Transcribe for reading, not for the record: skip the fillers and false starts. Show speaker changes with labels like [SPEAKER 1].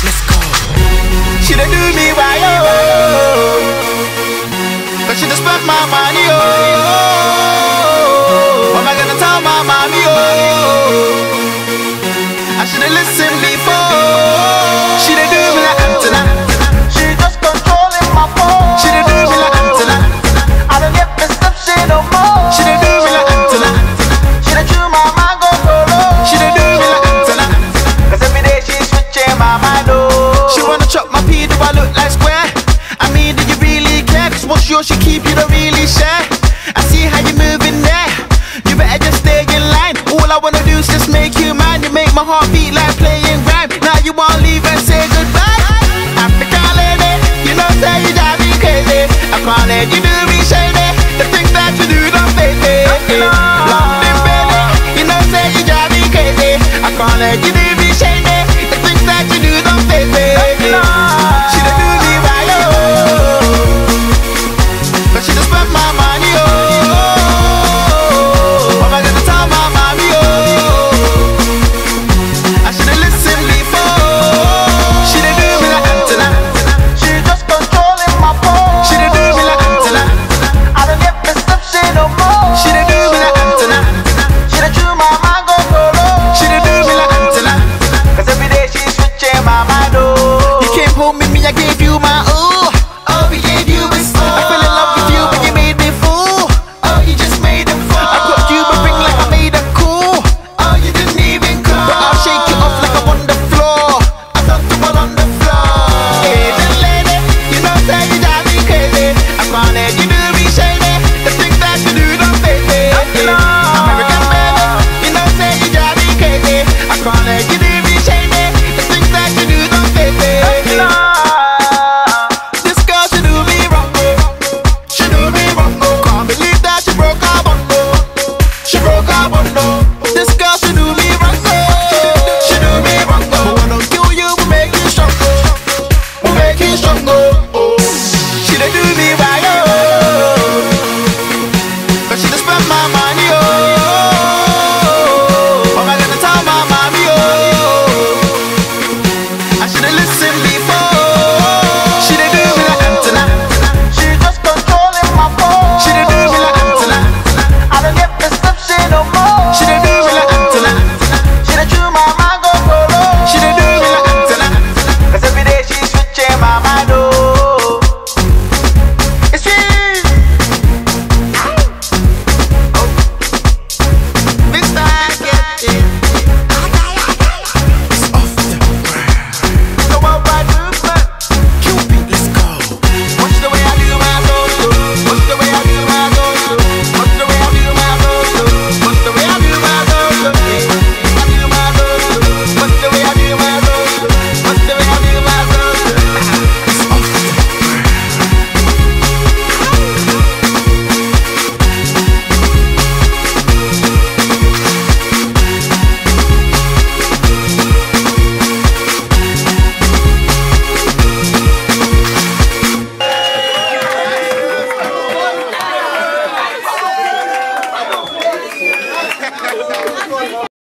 [SPEAKER 1] Let's go. She done do me why, oh, but she done spent my money, oh. What am I gonna tell my mommy, oh? I should've listened before. She done do me like Antenna.
[SPEAKER 2] She just controlling my phone.
[SPEAKER 1] She done do me like Antenna.
[SPEAKER 2] I don't get perception no more.
[SPEAKER 1] She done do me like Antenna.
[SPEAKER 2] She done chew my mango solo.
[SPEAKER 1] She done do me like Antenna.
[SPEAKER 2] Cause every day she's switching my mind, oh.
[SPEAKER 1] She wanna chop my pee, do I look like square? I mean, do you really care? Cause what's yours she keep, you don't really share. I see how you moving there. You better just stay in line. All I wanna do is just make you mine. You make my heart beat like playing rhyme. Now you wanna leave and say goodbye. African lady, you know say you drive me crazy. I can't let you do me shady. The things that you do don't face me.